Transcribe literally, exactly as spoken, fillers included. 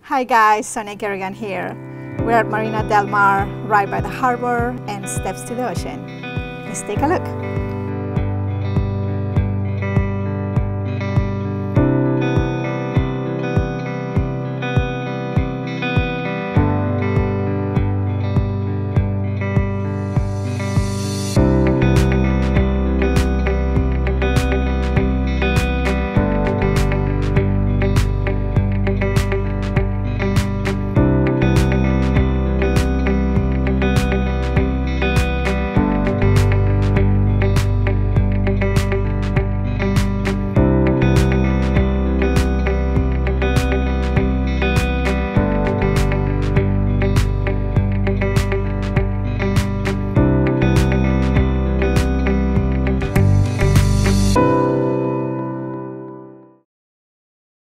Hi guys, Sonia Kerrigan here. We're at Marina del Mar, right by the harbor and steps to the ocean. Let's take a look.